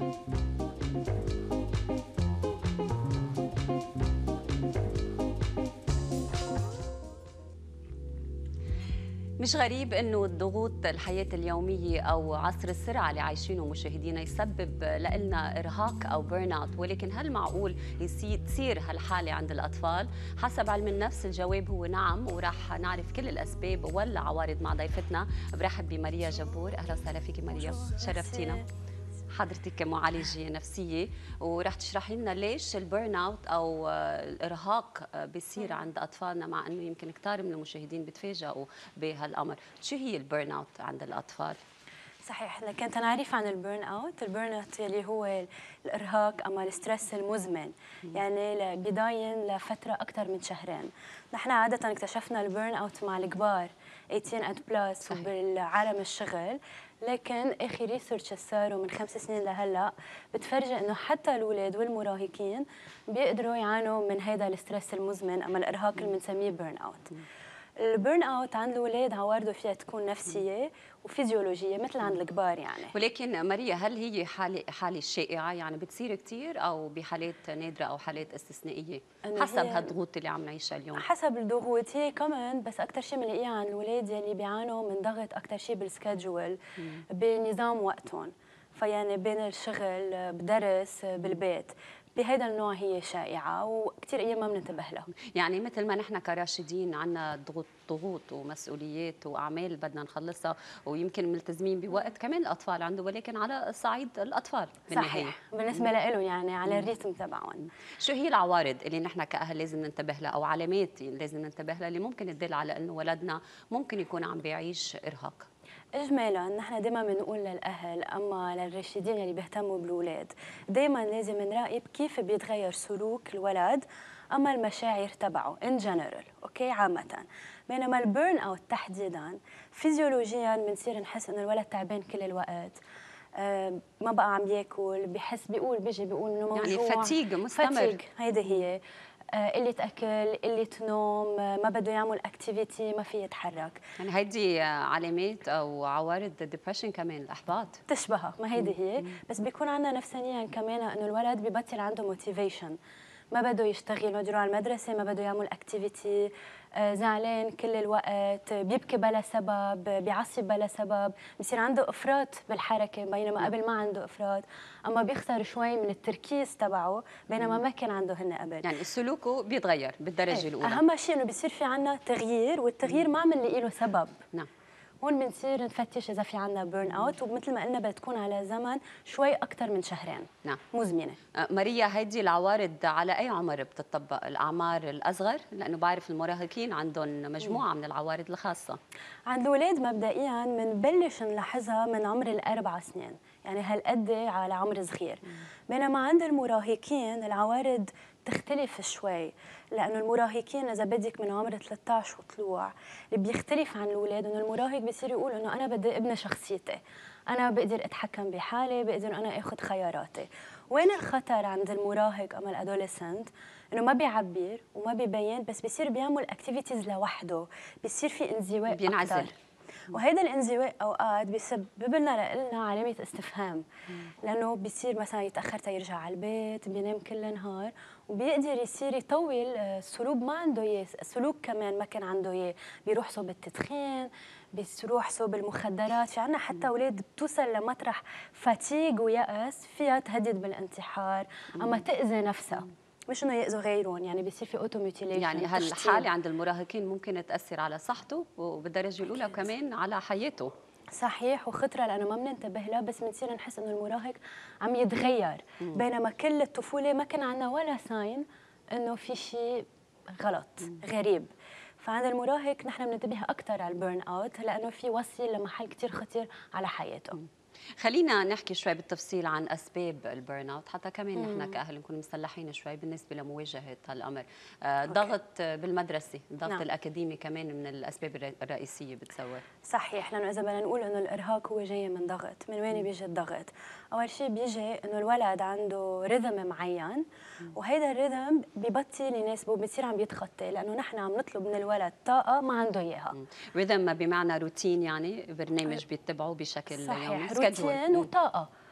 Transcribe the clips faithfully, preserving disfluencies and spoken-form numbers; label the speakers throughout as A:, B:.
A: مش غريب انه الضغوط الحياه اليوميه او عصر السرعه اللي عايشينه مشاهدينا يسبب لنا ارهاق او بيرن اوت، ولكن هل معقول تصير هالحاله عند الاطفال؟ حسب علم النفس الجواب هو نعم، وراح نعرف كل الاسباب والعوارض مع ضيفتنا. برحب بماريا جبور. اهلا وسهلا فيكي ماريا، شرفتينا. حضرتك معالجة نفسية ورح تشرحي لنا ليش البيرن اوت او الارهاق بيصير عند اطفالنا، مع انه يمكن كثير من المشاهدين بتفاجئوا بهالامر. شو هي البيرن اوت عند الاطفال؟
B: صحيح، لكن تنعرف عن البيرن اوت، البيرن اوت اللي هو الارهاق اما الستريس المزمن، يعني بداية لفترة اكثر من شهرين. نحن عادة اكتشفنا البيرن اوت مع الكبار ثمانية عشر اند بلس وبالعالم الشغل، لكن اخر ريسيرش صاروا من خمس سنين لهلا بتفرجي انه حتى الاولاد والمراهقين بيقدروا يعانوا من هذا الستريس المزمن اما الارهاق اللي بنسميه بيرن اوت. البيرن اوت عند الاولاد عوارضه فيها تكون نفسيه وفيزيولوجيه مثل عند الكبار يعني.
A: ولكن ماريا، هل هي حاله حاله شائعه، يعني بتصير كثير او بحالات نادره او حالات استثنائيه حسب هالضغوط اللي عم نعيشها اليوم؟
B: حسب الضغوط هي كمان، بس اكثر شيء بنلاقيها عند الاولاد يلي بيعانوا من ضغط اكثر شيء بالسكادجول، بنظام وقتهم، فيعني بين الشغل بدرس بالبيت، بهذا النوع هي شائعه وكثير ايام ما بننتبه لها.
A: يعني مثل ما نحن كراشدين عندنا ضغوط ضغوط ومسؤوليات واعمال بدنا نخلصها، ويمكن ملتزمين بوقت، كمان الاطفال عنده، ولكن على صعيد الاطفال بالنهايه.
B: صحيح، بالنسبه لهم يعني على الريتم تبعهم.
A: شو هي العوارض اللي نحن كاهل لازم ننتبه لها، او علامات لازم ننتبه لها اللي ممكن تدل على انه ولدنا ممكن يكون عم بيعيش ارهاق؟
B: اجمالا نحن دائما بنقول للاهل اما للراشدين اللي بيهتموا بالاولاد، دائما لازم نراقب كيف بيتغير سلوك الولد اما المشاعر تبعه ان جنرال، اوكي عامه. بينما البيرن اوت تحديدا فيزيولوجيا بنصير نحس انه الولد تعبان كل الوقت، آه ما بقى عم ياكل، بحس بيقول بيجي بيقول انه موجوع،
A: يعني فتيج مستمر.
B: فتيج هيدي هي، قلة أكل، قلة نوم، ما بده يعمل اكتيفيتي، ما في يتحرك.
A: يعني هيدي علامات أو عوارض الدبرشن كمان، الإحباط
B: تشبهها، ما هيدي هي، بس بيكون عندنا نفسانيا كمان إنه الولد ببطل عنده موتيفيشن، ما بده يشتغل، ما بده يروح على المدرسة، ما بده يعمل اكتيفيتي، زعلان كل الوقت، بيبكي بلا سبب، بيعصب بلا سبب، بصير عنده افراط بالحركه بينما قبل ما عنده افراط، اما بيخسر شوي من التركيز تبعه بينما ما كان عنده هن قبل.
A: يعني سلوكه بيتغير بالدرجه
B: ايه.
A: الاولى.
B: اهم شيء انه بصير في عندنا تغيير، والتغيير ما بنلاقي له سبب.
A: نعم.
B: هون بنصير نفتش اذا في عندنا بيرن اوت، ومثل ما قلنا بتكون على زمن شوي اكثر من شهرين.
A: نعم.
B: مزمنه.
A: ماريا، هيدي العوارض على اي عمر بتطبق؟ الاعمار الاصغر؟ لانه بعرف المراهقين عندهم مجموعه من العوارض الخاصه.
B: عند الاولاد مبدئيا بنبلش نلاحظها من عمر الاربع سنين، يعني هالقد على عمر صغير. بينما عند المراهقين العوارض تختلف شوي، لانه المراهقين اذا بدك من عمر ثلاثة عشر وطلوع، اللي بيختلف عن الاولاد انه المراهق بيصير يقول انه انا بدي ابني شخصيتي، انا بقدر اتحكم بحالي، بقدر انا اخذ خياراتي. وين الخطر عند المراهق اما الادوليسنت؟ انه ما بيعبر وما بيبين، بس بيصير بيعمل اكتيفيتيز لوحده، بيصير في انزواء،
A: بينعزل.
B: وهذا الانزواء اوقات بيسبب لنا لنا علامه استفهام، لانه بيصير مثلا يتاخر تيرجع على البيت، بينام كل النهار، وبيقدر يصير يطول سلوك ما عنده اياه، سلوك كمان ما كان عنده اياه، بيروح صوب التدخين، بيروح صوب المخدرات. في عنا حتى اولاد بتوصل لمطرح فتيق ويأس فيها تهدد بالانتحار اما تاذي نفسها، مش انه ياذوا غيرهم، يعني بيصير في اوتو ميوتيليشن.
A: يعني هالحاله عند المراهقين ممكن تاثر على صحته وبالدرجه الاولى وكمان على حياته.
B: صحيح، وخطره لانه ما بننتبه لها، بس بنصير نحس انه المراهق عم يتغير، مم. بينما كل الطفوله ما كان عندنا ولا ساين انه في شيء غلط، مم. غريب. فعند المراهق نحن بننتبه اكثر على البيرن اوت لانه في وصل لمحل كثير خطير على حياته. مم.
A: خلينا نحكي شوي بالتفصيل عن اسباب البيرن اوت، حتى كمان نحن كاهل نكون مسلحين شوي بالنسبه لمواجهه هالامر. آه ضغط بالمدرسه، الضغط نعم. الاكاديمي كمان من الاسباب الرئيسيه بتصور.
B: صحيح، لانه اذا بدنا نقول انه الارهاق هو جاي من ضغط، من وين بيجي الضغط؟ اول شيء بيجي انه الولد عنده ريذم معين، وهيدا الريذم ببطل يناسبه، بصير عم بيتخطى، لانه نحن عم نطلب من الولد طاقه ما عنده اياها.
A: ريذم بمعنى روتين، يعني برنامج بيتبعه بشكل
B: صحيح.
A: يومي،
B: روتين وطاقه.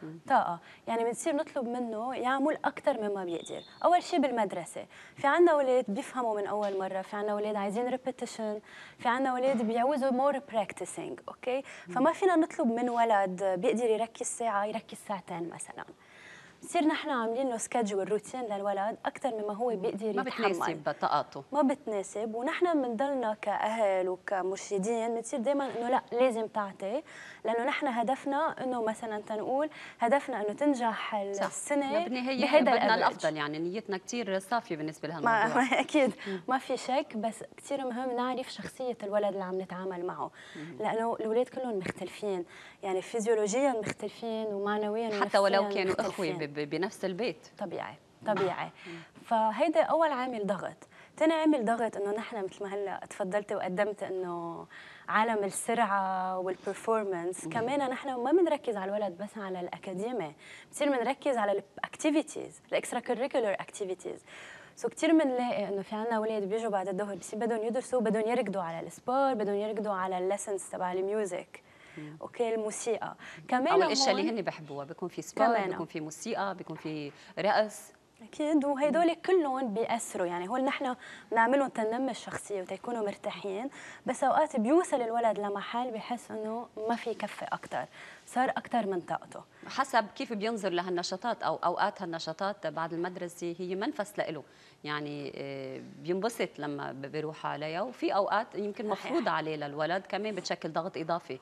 B: طاقه، يعني بنصير نطلب منه يعمل اكثر مما بيقدر. اول شيء بالمدرسه في عندنا اولاد بيفهموا من اول مره، في عندنا اولاد عايزين ريبيتيشن، في عندنا اولاد بيعوزوا مور براكتسينج. اوكي، فما فينا نطلب من ولد بيقدر يركز ساعه يركز ساعتين مثلا. بصير نحن عاملين له سكادجول روتين للولد اكثر مما هو بيقدر
A: ما
B: يتحمل،
A: بتناسب طاقته،
B: ما بتناسب. ونحن بنضلنا كاهل وكمرشدين بنصير دائما انه لا لازم تعطي، لانه نحن هدفنا انه مثلا تنقول هدفنا انه تنجح السنه
A: بالنهايه
B: بهذا
A: بدنا
B: الافرج.
A: الافضل، يعني نيتنا كثير صافيه بالنسبه
B: ما,
A: لهالموضوع.
B: ما اكيد ما في شك، بس كثير مهم نعرف شخصيه الولد اللي عم نتعامل معه، لانه الاولاد كلهم مختلفين، يعني فيزيولوجيا مختلفين ومعنويا
A: حتى ولو كانوا
B: مختلفين.
A: اخوه بنفس البيت.
B: طبيعي طبيعي. فهيدا اول عامل ضغط. ثاني عامل ضغط انه نحن مثل ما هلا تفضلتي وقدمت انه عالم السرعه والبرفورمانس، كمان نحن ما بنركز على الولد بس على الاكاديمي، بصير بنركز على الاكتيفيتيز، الاكسترا كوريكولر اكتيفيتيز. سو كثير بنلاقي انه في عندنا اولاد بيجوا بعد الظهر بصير بدهم يدرسوا، بدهم يركضوا على السبور، بدهم يركضوا على الليسنز تبع الميوزك، اوكي الموسيقى كمان،
A: او الاشياء اللي هن بحبوها، بيكون في سبور، بيكون في موسيقى، بيكون في رقص.
B: اكيد، وهدول كلهم بياثروا، يعني هول نحن بنعملهم تنمي الشخصيه وتيكونوا مرتاحين، بس اوقات بيوصل الولد لمحل بحس انه ما في يكفي اكثر، صار اكثر من طاقته.
A: حسب كيف بينظر لهالنشاطات، او اوقات هالنشاطات بعد المدرسه هي منفس لإله، يعني بينبسط لما بيروح عليها، وفي اوقات يمكن مفروض عليه للولد كمان بتشكل ضغط اضافي.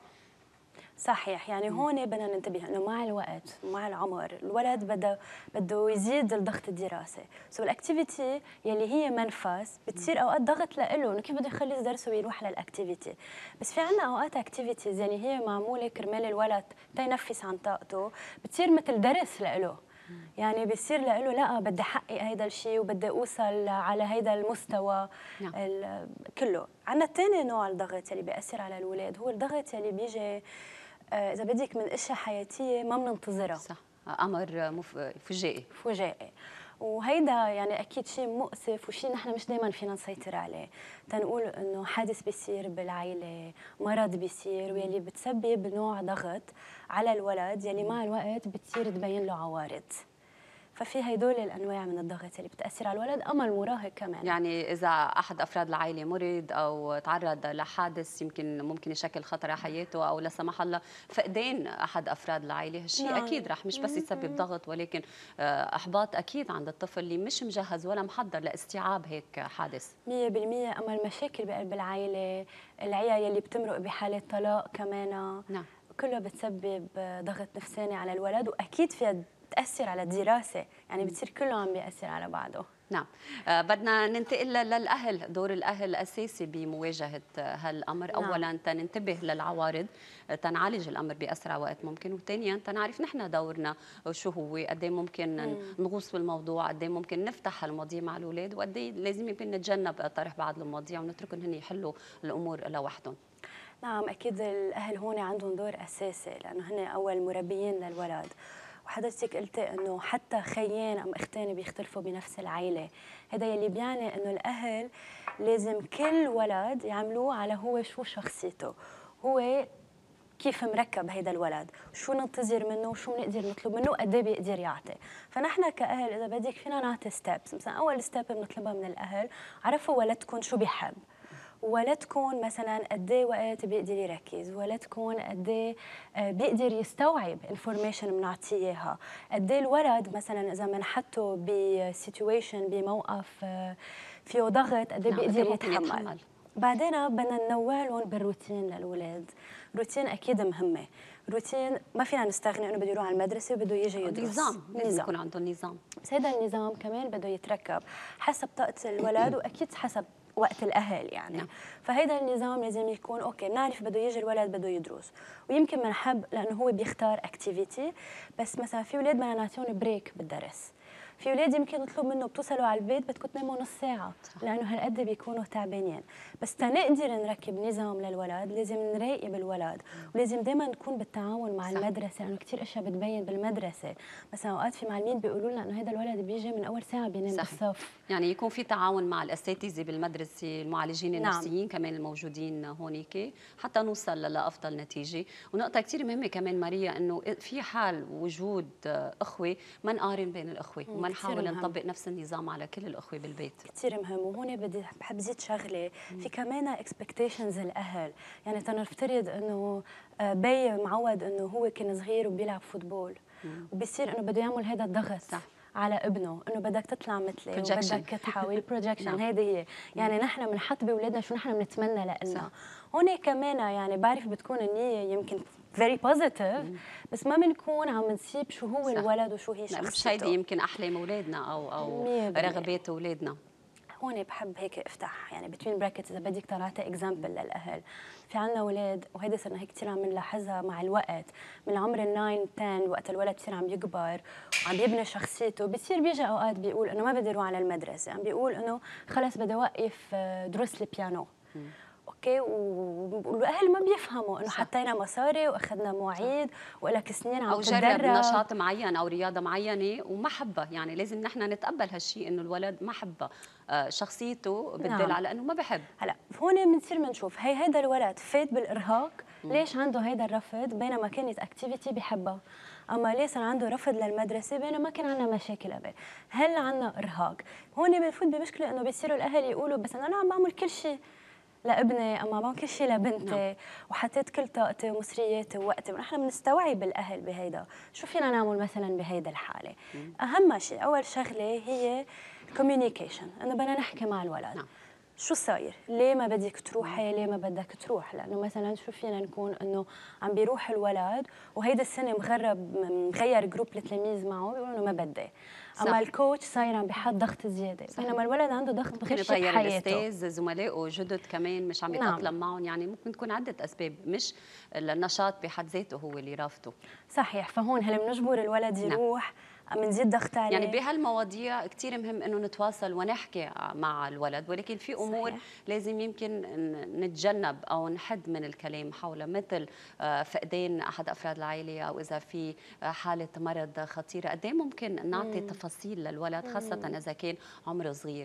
B: صحيح، يعني هون بدنا ننتبه انه مع الوقت ومع العمر الولد بده بده يزيد الضغط الدراسي، سو الاكتيفيتي يلي هي منفس بتصير اوقات ضغط لإله، انه كيف بده يخلص درسه ويروح للاكتيفيتي. بس في عندنا اوقات اكتيفيتيز يلي هي معموله كرمال الولد تينفس عن طاقته، بتصير مثل درس لإله، يعني بصير له لا بدي احقق هيدا الشيء وبدي اوصل على هيدا المستوى. نعم. كله. عندنا ثاني نوع الضغط اللي بياثر على الاولاد هو الضغط اللي بيجي اذا بدك من اشياء حياتيه ما بننتظرها.
A: صح، امر مف... فجائي
B: فجائي، وهيدا يعني اكيد شيء مؤسف وشيء نحن مش دائما فينا نسيطر عليه. تنقول انه حادث بيصير بالعائله، مرض بيصير، واللي بتسبب نوع ضغط على الولد يلي مع الوقت بتصير تبين له عوارض. ففي هدول الانواع من الضغط اللي بتاثر على الولد، اما المراهق كمان.
A: يعني اذا احد افراد العائله مرض او تعرض لحادث يمكن ممكن يشكل خطر على حياته، او لا سمح الله فقدان احد افراد العائله، هالشيء نعم. اكيد رح مش بس يسبب ضغط ولكن احباط اكيد عند الطفل اللي مش مجهز ولا محضر لاستيعاب هيك حادث.
B: مية بالمية. اما المشاكل بقلب العائله، العيال يلي بتمرق بحاله طلاق كمان، نعم. كلها بتسبب ضغط نفساني على الولد، واكيد فيها تأثر على الدراسة، يعني بتصير كله عم بيأثر على بعضه.
A: نعم. آه بدنا ننتقل للأهل، دور الأهل أساسي بمواجهة هالأمر. نعم. أولاً تننتبه للعوارض، تنعالج الأمر بأسرع وقت ممكن، وثانياً تنعرف نحن دورنا شو هو، قد ايه ممكن مم. نغوص بالموضوع، قد ايه ممكن نفتح المواضيع مع الأولاد، وقد ايه لازم يمكن نتجنب طرح بعض المواضيع ونتركهم هن يحلوا الأمور لوحدهم.
B: نعم أكيد الأهل هون عندهم دور أساسي، لأنه هن أول مربيين للولد. وحضرتك قلتي انه حتى خيين ام اختين بيختلفوا بنفس العائله، هذا يلي بيعني انه الاهل لازم كل ولد يعملوه على هو شو شخصيته، هو كيف مركب هيدا الولد، شو ننتظر منه وشو بنقدر نطلب منه وقد ايه بيقدر يعطي. فنحن كاهل اذا بدك فينا نعطي ستيبس، مثلا اول ستيب بنطلبها من الاهل، عرفوا ولدكم شو بيحب، ولدكم مثلا قد ايه وقت بيقدر يركز، ولدكم قد ايه بيقدر يستوعب انفورميشن بنعطيه اياها، قد ايه الولد مثلا اذا بنحطه بسيتويشن بموقف فيه ضغط قد ايه بيقدر يتحمل. يتحمل. بعدين بدنا ننوع لهم بالروتين للاولاد، روتين اكيد مهمه، روتين ما فينا نستغني انه بده يروح على المدرسه وبده يجي يدرس.
A: نظام، لازم يكون عنده نظام،
B: بس هذا النظام كمان بده يتركب حسب طاقه الولد واكيد حسب وقت الاهل يعني. نعم. فهيدا النظام لازم يكون اوكي، بنعرف بده يجي الولد بده يدرس، ويمكن بنحب لانه هو بيختار اكتيفيتي، بس مثلا في اولاد بدنا نعطيهم بريك بالدرس، في اولاد يمكن نطلب منه بتوصلوا على البيت بدكم تناموا نص ساعه
A: صح.
B: لانه هالقد بيكونوا تعبانين. بس تنقدر نركب نظام للولد لازم نراقب الولد، ولازم دائما نكون بالتعاون مع
A: صح.
B: المدرسه، لانه كثير اشياء بتبين بالمدرسه. مثلا اوقات في معلمين بيقولوا لنا انه هذا الولد بيجي من اول ساعه بينام بالصف.
A: يعني يكون في تعاون مع الاساتذه بالمدرسه، المعالجين النفسيين
B: نعم.
A: كمان الموجودين هونيك حتى نوصل لافضل نتيجه. ونقطه كثير مهمه كمان ماريا، انه في حال وجود اخوه ما نقارن بين الاخوه وما نحاول نطبق نفس النظام على كل الاخوه بالبيت.
B: كثير مهم. وهون بدي بحب زيد شغله، في كمان اكسبكتيشنز الاهل. يعني تنفترض انه بي معود انه هو كان صغير وبيلعب فوتبول، وبصير انه بده يعمل هذا الضغط صح. على ابنه انه بدك تطلع مثلي وبدك تحاول بروجكشن. هيدي هي يعني نحن بنحط باولادنا شو نحن بنتمنى لنا. هون كمان يعني بعرف بتكون النيه يمكن فيري بوزيتيف، بس ما بنكون عم نسيب شو هو صح. الولد وشو هي شخصيته.
A: مش هيدي يمكن احلام اولادنا او او رغبات اولادنا.
B: هون بحب هيك افتح يعني بتوين براكتس اذا بدك طلعتي اكزامبل للاهل. في عندنا اولاد وهيدي صرنا هيك كثير عم نلاحظها مع الوقت، من عمر الناين عشرة وقت الولد بصير عم يكبر وعم يبني شخصيته، بصير بيجي اوقات بيقول انه ما بدي اروح على المدرسه، عم بيقول انه خلص بدي اوقف دروس البيانو. اوكي، والاهل ما بيفهموا انه حطينا مصاري واخذنا مواعيد ولك سنين عم تتدرب
A: او جرب نشاط معين او رياضه معينه وما حبها. يعني لازم نحن نتقبل هالشيء انه الولد ما حبها، شخصيته بتدل نعم. على انه ما بحب.
B: هلا هون بنصير بنشوف هي هيدا الولد فات بالارهاق، م. ليش عنده هيدا الرفض بينما كانت اكتيفيتي بحبها، اما ليه صار عنده رفض للمدرسه بينما كان عندنا مشاكل قبل. هل عندنا ارهاق؟ هون بنفوت بمشكله انه بيصيروا الاهل يقولوا بس انا عم بعمل كل شيء لابني اما بعمل كل شيء لبنتي نعم. وحطيت كل طاقتي ومصرياتي ووقتي. ونحن بنستوعب الاهل بهيدا، شو فينا نعمل مثلا بهيدا الحاله؟ مم. اهم شيء اول شغله هي الكوميونيكيشن، انه بدنا نحكي مع الولد نعم. شو صاير؟ ليه ما بدك تروحي؟ ليه ما بدك تروح؟ لانه مثلا شو فينا نكون انه عم بيروح الولد وهيدا السنه مغرب مغير جروب التلاميذ معه بيقولوا انه ما بدي، اما الكوتش صاير عم بيحط ضغط زياده، بينما الولد عنده ضغط بغير شيء بحياته.
A: الاستاذ زملائه جدد كمان مش عم يتاقلم نعم. معهم، يعني ممكن تكون عده اسباب، مش النشاط بحد ذاته هو اللي رافضه.
B: صحيح، فهون هل بنجبر الولد يروح نعم. منزيد ضغط عليه؟
A: يعني بهالمواضيع كثير مهم انه نتواصل ونحكي مع الولد، ولكن في امور صحيح. لازم يمكن نتجنب او نحد من الكلام حولها، مثل فقدان احد افراد العائله او اذا في حاله مرض خطيره. قد ايه ممكن نعطي مم. تفاصيل للولد خاصه مم. اذا كان عمره صغير؟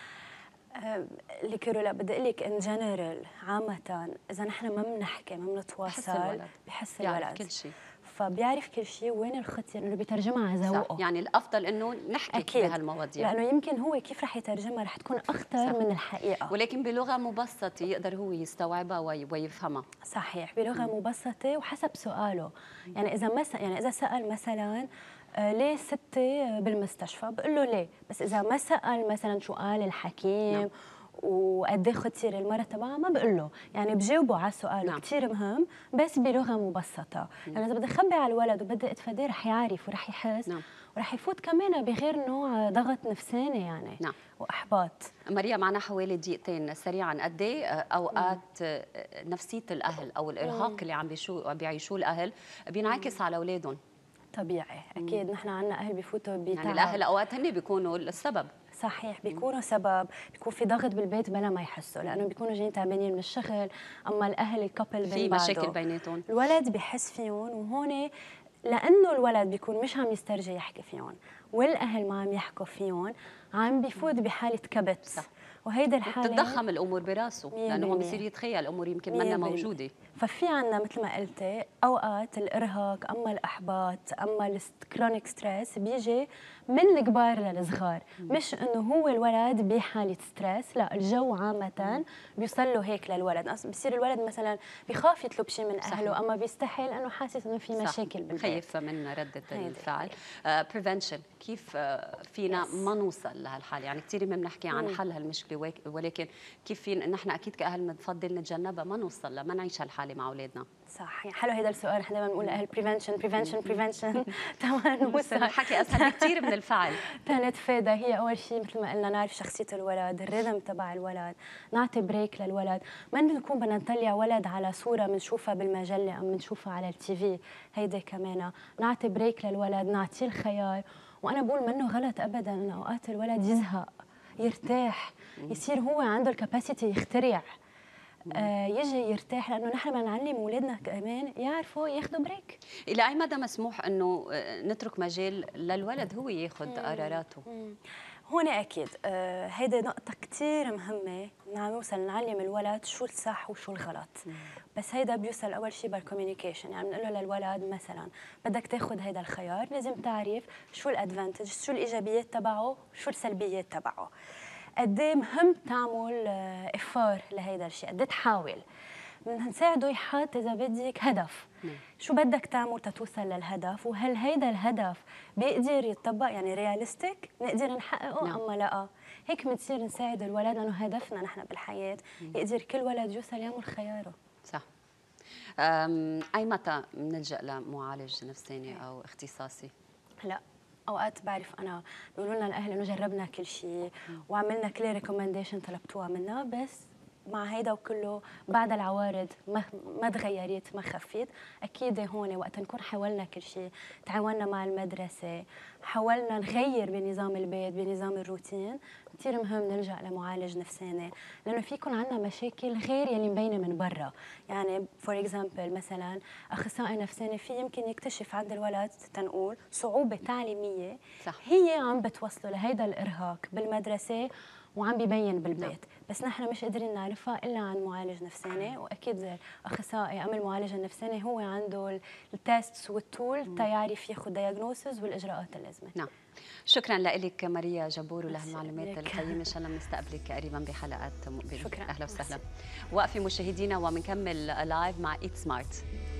B: لك رولا بدي اقول لك ان جنرال عامه اذا نحن ما بنحكي ما بنتواصل بحس الولد
A: بيعرف كل شيء،
B: فبيعرف كل شيء. وين الخطير؟ انه بيترجمها على ذوقه.
A: يعني الافضل انه نحكي أكيد. بهالمواضيع،
B: لانه يمكن هو كيف رح يترجمها رح تكون اخطر صح. من الحقيقه،
A: ولكن بلغه مبسطه يقدر هو يستوعبها ويفهمها.
B: صحيح، بلغه م. مبسطه وحسب سؤاله. يعني اذا مثلا يعني اذا سال مثلا ليه ستي بالمستشفى بقول له ليه، بس اذا ما سال مثلا شو قال الحكيم نعم. وقد ايه خطير المرض تبعها ما بقول له، يعني بجاوبه على سؤاله نعم. كثير مهم بس بلغه مبسطه. يعني اذا بدي اخبي على الولد وبدي اتفاداه رح يعرف ورح يحس نعم. ورح يفوت كمان بغير نوع ضغط نفساني يعني نعم. واحباط.
A: ماريا معنا حوالي دقيقتين سريعا، قد ايه اوقات مم. نفسيه الاهل او الارهاق مم. اللي عم بيشو بيعيشوه الاهل بينعكس مم. على اولادهم؟ طبيعي
B: اكيد، نحن عندنا اهل بفوتوا بتعب،
A: يعني الاهل اوقات هن بيكونوا السبب.
B: صحيح، بيكونوا سبب، بيكون في ضغط بالبيت بلا ما يحسوا، لانه بيكونوا جايين تعبانين من الشغل، اما الاهل الكابل
A: في مشاكل بيناتهم،
B: الولد بحس فيهم، وهون لانه الولد بيكون مش عم يسترجي يحكي فيهم والاهل ما عم يحكوا فيهم عم بفوت بحاله كبت صح. وهيدا الحاله
A: بتتضخم الامور براسه لانه هو بصير يتخيل الامور يمكن منا موجوده.
B: ففي عندنا مثل ما قلتي اوقات الارهاق اما الاحباط اما الكرونيك ستريس بيجي من الكبار للصغار، مش انه هو الولد بحاله ستريس، لا الجو عامه بيوصل له هيك للولد. بصير الولد مثلا بخاف يطلب شيء من اهله اما بيستحي لانه حاسس انه في مشاكل بالبيت،
A: خايف من رده الفعل. بريفنشن uh, كيف uh, فينا yes. ما نوصل لهالحاله؟ يعني كثير بنحكي عن حل هالمشكله مشكله، ولكن كيف في نحن اكيد كاهل بنفضل نتجنبها، ما نوصل لها، ما نعيش هالحاله مع اولادنا.
B: صح، حلو هذا السؤال. احنا دائما بنقول لاهل بريفنشن بريفنشن بريفنشن تمام
A: بس الحكي اسهل بكثير من الفعل.
B: تنتفادى. هي اول شيء مثل ما قلنا نعرف شخصيه الولد، الريتم تبع الولد، نعطي بريك للولد، ما نكون بدنا نطلع ولد على صوره بنشوفها بالمجله او بنشوفها على التي في، هيدي كمان نعطي بريك للولد، نعطيه الخيار. وانا بقول منه غلط ابدا ان اوقات الولد يزهق، يرتاح، يصير هو عنده الكاباسيتي يخترع، آه يجي يرتاح، لانه نحن بدنا نعلم اولادنا كمان يعرفوا ياخذوا بريك.
A: الى اي مدى مسموح انه نترك مجال للولد هو ياخذ قراراته؟
B: هون اكيد آه هيدي نقطه كثير مهمه، بدنا نوصل نعلم الولد شو الصح وشو الغلط. مم. بس هيدا بيوصل اول شيء بالكوميونيكيشن، يعني بنقول له للولد مثلا بدك تاخذ هيدا الخيار، لازم تعرف شو الادفانتج، شو الايجابيات تبعه، شو السلبيات تبعه. قد ايه مهم تعمل افار لهيدا الشيء، قد ايه تحاول، بدنا نساعده يحط اذا بدك هدف. نعم. شو بدك تعمل تتوصل للهدف، وهل هيدا الهدف بيقدر يتطبق، يعني رياليستيك نقدر نحققه. نعم. اما لا، هيك بنصير نساعد الولد، لانه هدفنا نحن بالحياه يقدر كل ولد يوصل يعمل خياره.
A: صح. اي متى بنلجا لمعالج نفساني او اختصاصي؟
B: لا، اوقات بعرف انا بيقولوا لنا الاهل انه جربنا كل شيء وعملنا كل ريكومنديشن طلبتوها منا، بس مع هيدا وكله بعد العوارض ما ما تغيرت، ما خفت. اكيد هون وقت نكون حاولنا كل شيء، تعاوننا مع المدرسه، حاولنا نغير بنظام البيت، بنظام الروتين، كثير مهم نلجا لمعالج نفساني، لانه في يكون عندنا مشاكل غير يلي مبينه من برا. يعني فور اكزامبل مثلا اخصائي نفساني في يمكن يكتشف عند الولد تنقول صعوبه تعليميه، صح. هي عم بتوصله لهيدا الارهاق بالمدرسه وعم بيبين بالبيت. نعم. بس نحن مش قادرين نعرفها الا عن معالج نفساني، واكيد الاخصائي ام المعالج النفساني هو عنده التيستس والتول تيعرف ياخذ دايجنوسز والاجراءات اللازمه.
A: نعم. شكرا لك ماريا جبور ولهالمعلومات القيمه، ان شاء الله بنستقبلك قريبا بحلقات مقبله.
B: شكرا.
A: اهلا وسهلا. وقفي مشاهدينا وبنكمل لايف مع ايت سمارت.